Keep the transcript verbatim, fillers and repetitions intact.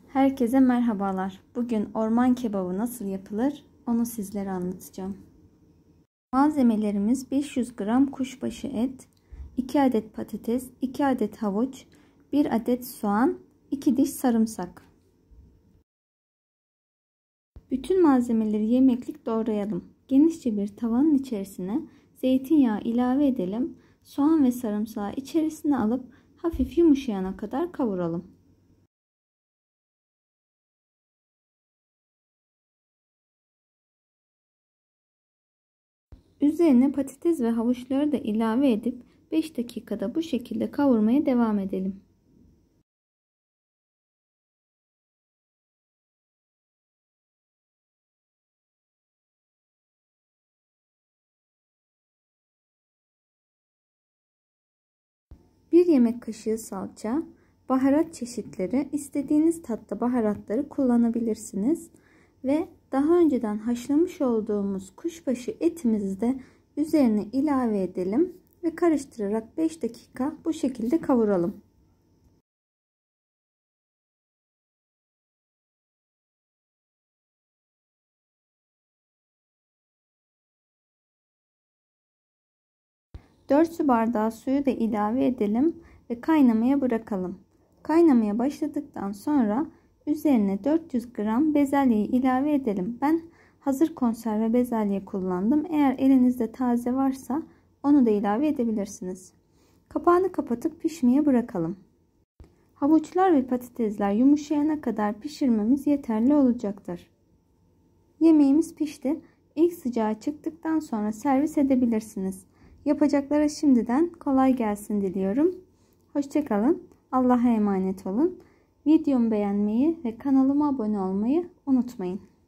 Herkese merhabalar. Bugün orman kebabı nasıl yapılır onu sizlere anlatacağım. Malzemelerimiz beş yüz gram kuşbaşı et, iki adet patates, iki adet havuç, bir adet soğan, iki diş sarımsak. Bütün malzemeleri yemeklik doğrayalım. Genişçe bir tavanın içerisine zeytinyağı ilave edelim. Soğan ve sarımsağı içerisine alıp hafif yumuşayana kadar kavuralım. Üzerine patates ve havuçları da ilave edip beş dakikada bu şekilde kavurmaya devam edelim. bir yemek kaşığı salça, baharat çeşitleri, istediğiniz tatta baharatları kullanabilirsiniz ve daha önceden haşlamış olduğumuz kuşbaşı etimizi de üzerine ilave edelim ve karıştırarak beş dakika bu şekilde kavuralım. dört su bardağı suyu da ilave edelim ve kaynamaya bırakalım. Kaynamaya başladıktan sonra üzerine dört yüz gram bezelyeyi ilave edelim. Ben hazır konserve bezelye kullandım. Eğer elinizde taze varsa onu da ilave edebilirsiniz. Kapağını kapatıp pişmeye bırakalım. Havuçlar ve patatesler yumuşayana kadar pişirmemiz yeterli olacaktır. Yemeğimiz pişti. İlk sıcağı çıktıktan sonra servis edebilirsiniz. Yapacaklara şimdiden kolay gelsin diliyorum. Hoşça kalın. Allah'a emanet olun. Videomu beğenmeyi ve kanalıma abone olmayı unutmayın.